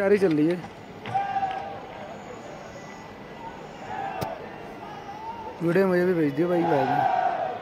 तैयारी चल रही है। वीडियो मुझे भी भेज दियो भाई बाद में।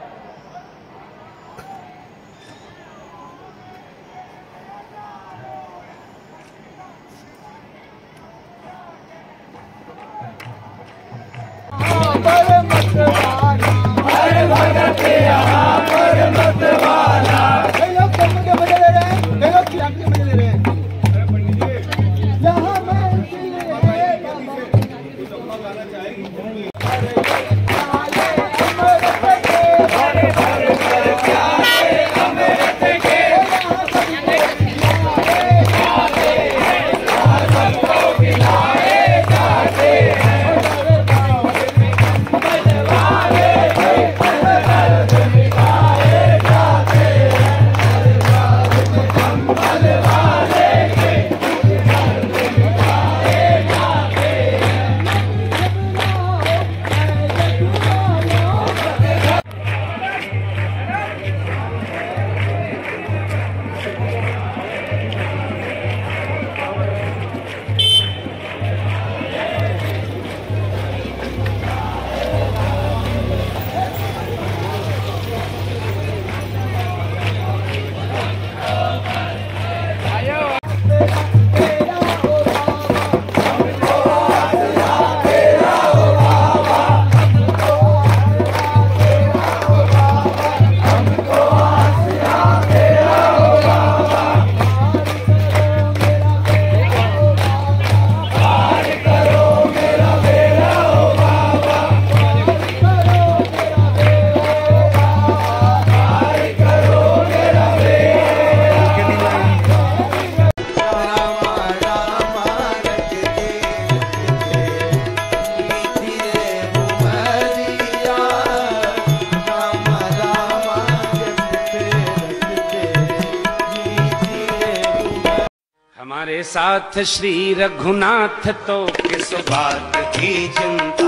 हमारे साथ श्री रघुनाथ तो किस बात की चिंता।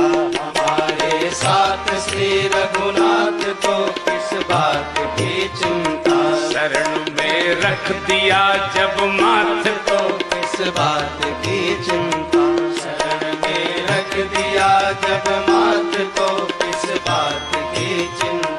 हमारे साथ श्री रघुनाथ तो किस बात की चिंता। शरण में रख दिया जब माथ तो किस बात की चिंता। शरण में रख दिया जब माथ तो किस बात की चिंता।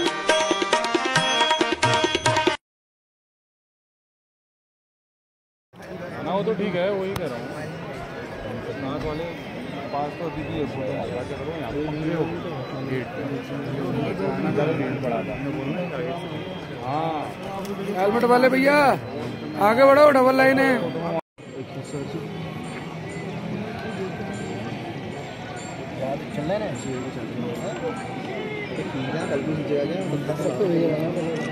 वो तो ठीक है, वही कह रहा हूँ। नाथ वाले पास तो अभी भी फोटो क्या करो यहाँ पे गेट पे पड़ा था। हाँ हेलमेट वाले भैया आगे बढ़ो, डबल लाइन है। चल रहा है ना,